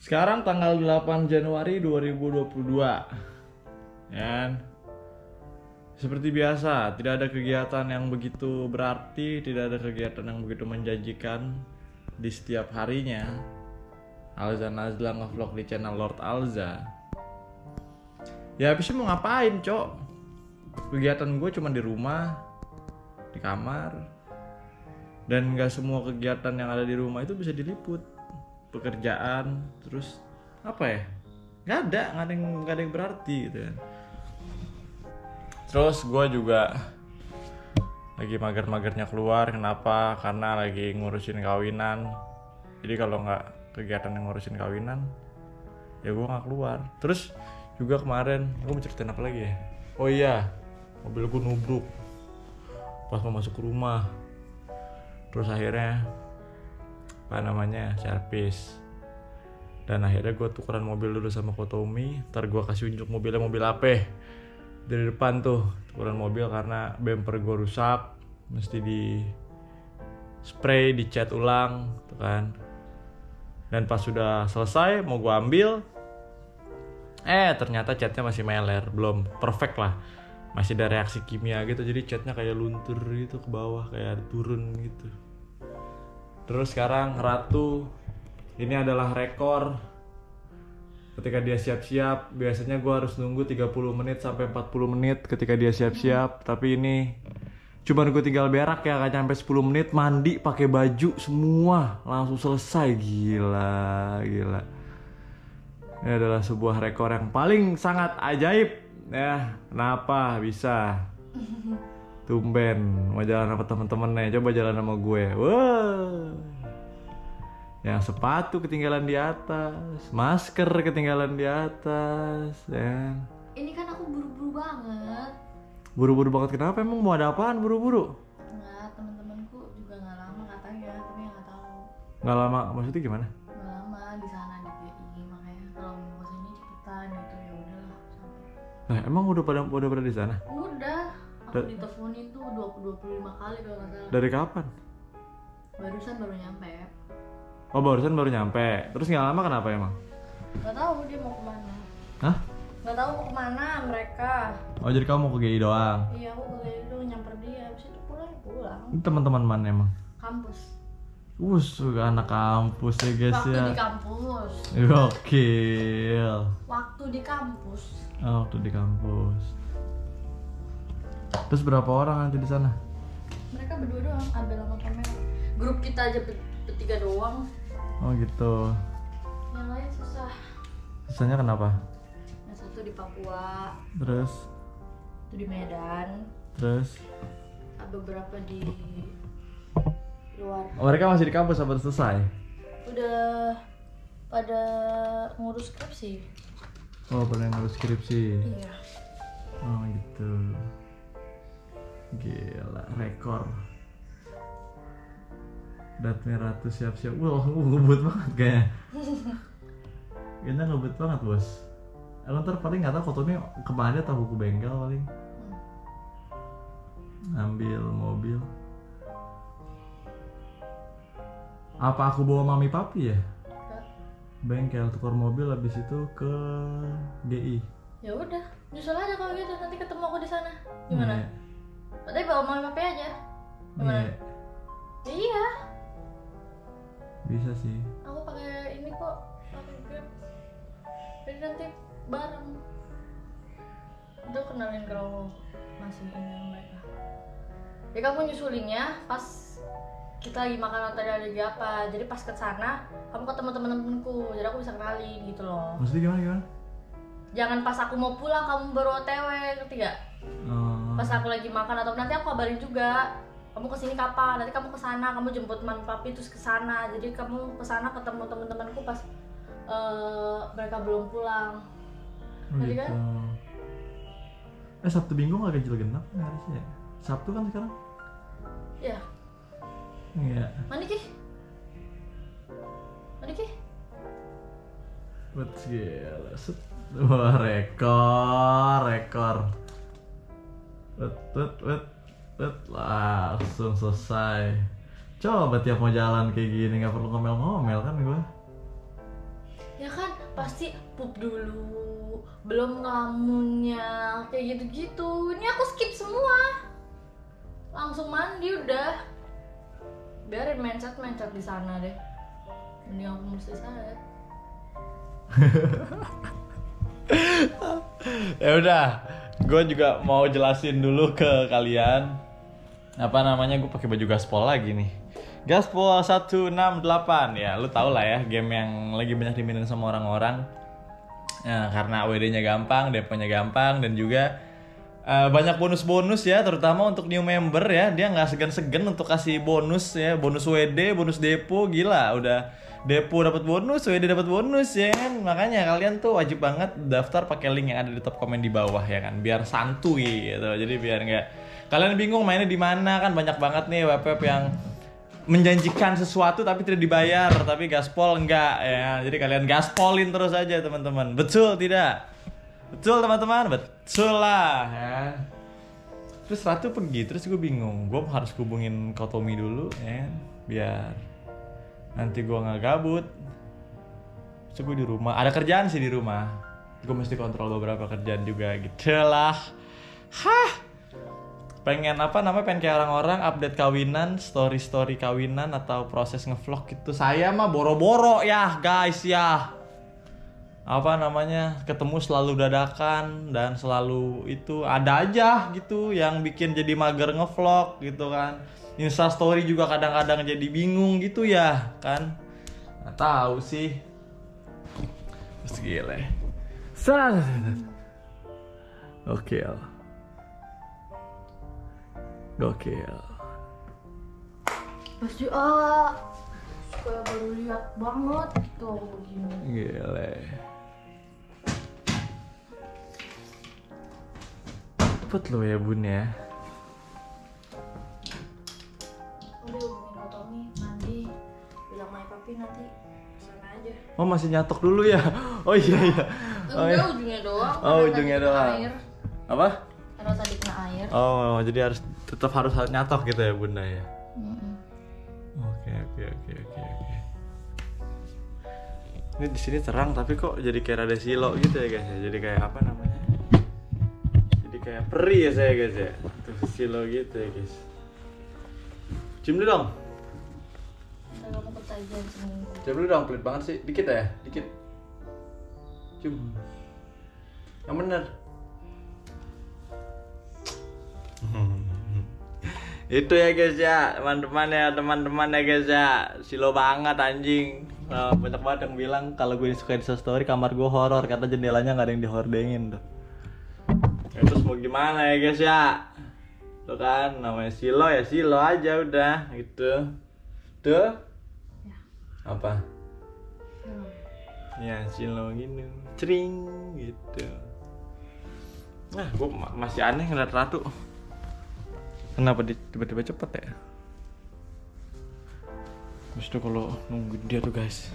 Sekarang tanggal 8 Januari 2022. Dan seperti biasa, tidak ada kegiatan yang begitu berarti, tidak ada kegiatan yang begitu menjanjikan di setiap harinya. Alza Nazla nge-vlog di channel Lord Alza. Ya habisnya mau ngapain, Cok? Kegiatan gue cuma di rumah, di kamar. Dan gak semua kegiatan yang ada di rumah itu bisa diliput. Pekerjaan, terus apa ya? Gak ada yang berarti gitu kan. Terus gue juga lagi mager-magernya keluar. Kenapa? Karena lagi ngurusin kawinan. Jadi kalau nggak kegiatan yang ngurusin kawinan, ya gue nggak keluar. Terus juga kemarin gue mau ceritain apa lagi ya? Oh iya, mobil gue nubruk pas mau masuk ke rumah. Terus akhirnya servis. Dan akhirnya gue tukeran mobil dulu sama Kotomi. Ntar gue kasih unjuk mobilnya mobil apa dari depan tuh. Tukeran mobil karena bumper gue rusak, mesti di spray, dicat ulang tuh kan. Dan pas sudah selesai mau gue ambil, ternyata catnya masih meler, belum perfect lah, masih ada reaksi kimia gitu. Jadi catnya kayak luntur gitu ke bawah, kayak turun gitu. Terus sekarang Ratu, ini adalah rekor. Ketika dia siap-siap, biasanya gue harus nunggu 30 menit sampai 40 menit ketika dia siap-siap. Tapi ini cuman gue tinggal berak ya, gak nyampe 10 menit, mandi, pakai baju semua, langsung selesai. Gila. Ini adalah sebuah rekor yang paling sangat ajaib ya. Kenapa bisa? Tumben mau jalan sama temen-temennya, coba jalan sama gue. Wow. Yang sepatu ketinggalan di atas, masker ketinggalan di atas, ya. Ini kan aku buru-buru banget. Buru-buru banget kenapa? Emang mau ada apaan buru-buru? Enggak, teman-temanku juga nggak lama katanya, tapi nggak tahu. Nggak lama, maksudnya gimana? Nggak lama di sana di GI, makanya kalau mau kesini cepetan gitu, ya udahlah. Nah, emang udah pada di sana? Udah, aku diteleponin tuh 25 kali kalau nggak salah. Dari kapan? Barusan baru nyampe. Oh, baru nyampe. Terus nggak lama kenapa emang? Nggak tahu dia mau kemana. Hah? Nggak tahu mau kemana mereka. Oh, jadi kamu mau ke GI doang? Iya, aku ke GI doang nyamper dia, habis itu pulang. Ini teman-teman mana emang? Kampus. Anak kampus ya guys. Waktu ya. di kampus. Gokil. Waktu di kampus. Oh, waktu di kampus. Terus berapa orang nanti di sana? Mereka berdua doang, Abel sama Pamela. Grup kita aja bertiga doang. Oh gitu. Yang lain susah. Susahnya kenapa? Yang satu di Papua, Terus? itu di Medan. Terus? Beberapa di luar. Oh, mereka masih di kampus apa selesai? Udah pada ngurus skripsi. Oh, pada ngurus skripsi. Iya. Oh gitu. Gila, rekor. Datnya Ratu siap-siap. Wah, ngebut banget kayaknya. Kayaknya ngebut banget, bos. Aku ntar paling nggak tahu fotonya kemana atau buku bengkel paling. Ambil mobil. Apa aku bawa mami papi ya? Bengkel, tukar mobil, habis itu ke GI. Ya udah, nyusul aja kalau gitu, nanti ketemu aku di sana. Gimana? Nih. Tapi bawa mami papi aja. Gimana? Nih. Ya, iya. Bisa sih. Aku pakai ini kok, pakai Grab. Jadi nanti bareng. Udah kenalin kalau masih ini mereka. Ya kamu nyusulinnya pas kita lagi makan atau lagi apa. Jadi pas ke sana, kamu ketemu temen-temenku. Jadi aku bisa kenalin gitu loh. Maksudnya gimana? Jangan pas aku mau pulang kamu baru OTW, ngerti gak? Pas aku lagi makan atau nanti aku kabarin juga. Kamu kesini kapan? Nanti kamu kesana, kamu jemput mami papi terus kesana. Jadi kamu kesana ketemu temen-temenku pas mereka belum pulang. Nanti kan? Sabtu Minggu nggak ganjil genap kan harusnya? Sabtu kan sekarang? Iya. Iya. Mandi Ki. What's gila? Wah, rekor. Langsung selesai. Coba tiap mau jalan kayak gini nggak perlu ngomel-ngomel kan gue. Ya kan pasti pup dulu, belum ngelamunnya, kayak gitu-gitu. Ini aku skip semua, langsung mandi udah. Biarin mencet di sana deh. Mending aku mesti sana. Ya udah, gue juga mau jelasin dulu ke kalian. Apa namanya, gue pakai baju gaspol lagi nih. Gaspol 168 ya, lu tau lah ya, game yang lagi banyak dimainin sama orang-orang. Ya, karena WD-nya gampang, deponya gampang, dan juga banyak bonus-bonus ya, terutama untuk new member ya. Dia nggak segan-segan untuk kasih bonus ya, bonus WD, bonus depo, gila. Udah depo dapat bonus, WD dapat bonus ya kan. Makanya kalian tuh wajib banget daftar pakai link yang ada di top komen di bawah ya kan, biar santuy gitu. Jadi biar nggak kalian bingung mainnya di mana kan. Banyak banget nih web-web yang menjanjikan sesuatu tapi tidak dibayar, tapi gaspol enggak ya. Jadi kalian gaspolin terus aja teman-teman. Betul tidak? Betul teman-teman, betul lah ya. Terus Ratu pergi, terus gue bingung. Gue harus hubungin Kotomi dulu ya, biar nanti gue nggak gabut. Terus gue di rumah, ada kerjaan sih di rumah. Gue mesti kontrol beberapa kerjaan juga gitu lah. Pengen kayak orang-orang update kawinan, story kawinan atau proses ngevlog gitu. Saya mah boro-boro ya guys ya. Ketemu selalu dadakan dan selalu itu ada aja gitu yang bikin jadi mager ngevlog gitu kan. Insta story juga kadang-kadang jadi bingung gitu ya kan. Nggak tahu sih. Terus gila. Gokil. Pasti kayak baru lihat banget gitu aku begini. Gila. Cepet lo ya bun ya. Udah hubungin Kak Tommy, mandi, bilang my papi nanti kesana aja. Oh masih nyatok dulu ya? Oh iya. Udah ujungnya doang. Oh ujungnya doang. Air. Apa? Karena tadi kena air. Oh jadi tetap harus nyatok gitu ya bunda ya? Oke. Ini di sini terang tapi kok jadi kayak rada silo gitu ya guys ya. Jadi kayak apa namanya? Jadi kayak peri ya saya guys ya. Tuh silo gitu ya guys. Cium dulu dong. Saya mau ketagihan seminggu. Cium dulu dong, pelit banget sih. Dikit ya, dikit. Cium. Yang bener. Itu ya guys ya, teman-teman ya guys ya. Silo banget anjing. Banyak banget yang bilang kalau gue suka di story kamar gue horor, kata jendelanya nggak ada yang dihordengin tuh. Ya, terus mau gimana ya guys ya? Tuh kan namanya silo ya silo aja udah gitu. Tuh. Ya. Apa? Ya silo gini, cering gitu. Nah, gue masih aneh ngeliat Ratu. Kenapa tiba-tiba cepet ya? Terus tuh kalau nungguin dia tuh guys,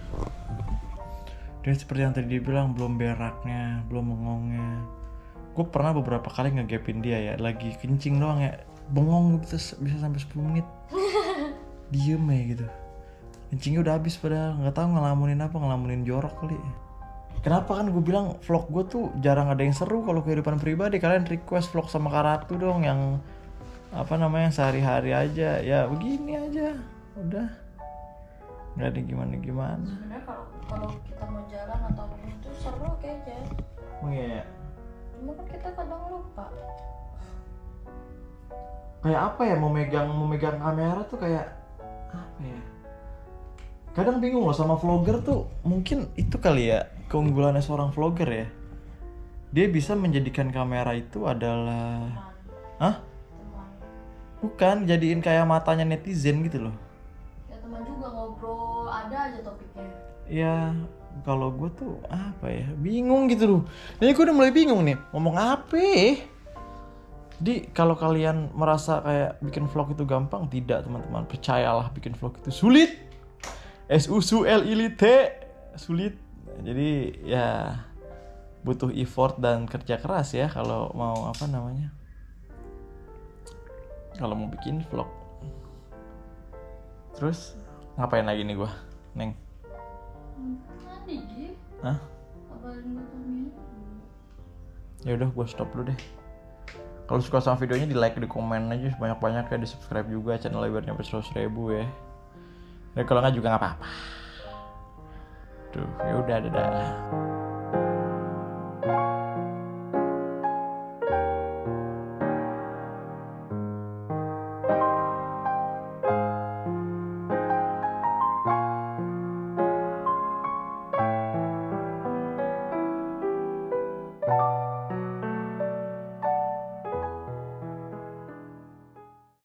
dia seperti yang tadi dia bilang, belum beraknya, belum mengongnya. Gue pernah beberapa kali ngegapin dia ya, lagi kencing doang ya, bengong bisa sampai 10 menit. Diem ya gitu. Kencingnya udah habis padahal, nggak tahu ngelamunin jorok kali. Kenapa kan gue bilang vlog gue tuh jarang ada yang seru kalau kehidupan pribadi. Kalian request vlog sama Karatu dong yang sehari-hari aja. Ya begini aja, udah nggak ada gimana. Sebenarnya kalau kita mau jalan atau apapun itu seru kayaknya. Oh iya. Cuma kan kita kadang lupa. Kayak apa ya, mau megang kamera tuh kayak apa ya? Kadang bingung loh sama vlogger tuh. Mungkin itu kali ya keunggulannya seorang vlogger ya. Dia bisa menjadikan kamera itu adalah Teman. Bukan, jadiin kayak matanya netizen gitu loh. Ya teman juga ngobrol, ada aja topiknya. Ya kalau gue tuh apa ya, bingung gitu loh. Ini gue udah mulai bingung nih ngomong apa. Jadi kalau kalian merasa kayak bikin vlog itu gampang, tidak teman-teman, percayalah bikin vlog itu sulit. SULIT sulit. Jadi ya butuh effort dan kerja keras ya kalau mau kalau mau bikin vlog. Terus ngapain lagi nih gua, Neng? Mandi Gif. Hah? Kabarin gue Tamiya. Ya udah gue stop dulu deh. Kalau suka sama videonya di like, di komen aja banyak-banyak ya, di subscribe juga channelnya biar nyampe 100.000 ya. Dan kalau nggak juga nggak apa-apa. Tuh, ya udah dadah.